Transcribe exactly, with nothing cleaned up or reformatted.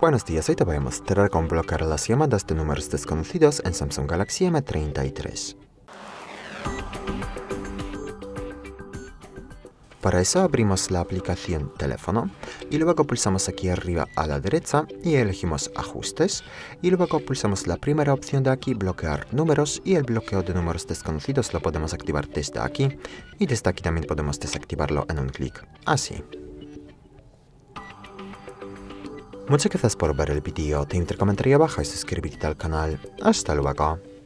Buenos días, hoy te voy a mostrar cómo bloquear las llamadas de números desconocidos en Samsung Galaxy M treinta y tres. Para eso abrimos la aplicación Teléfono y luego pulsamos aquí arriba a la derecha y elegimos Ajustes y luego pulsamos la primera opción de aquí, Bloquear números, y el bloqueo de números desconocidos lo podemos activar desde aquí y desde aquí también podemos desactivarlo en un clic, así. Muchas gracias por ver el vídeo, te invito a comentar ahí abajo y suscribirte al canal. Hasta luego.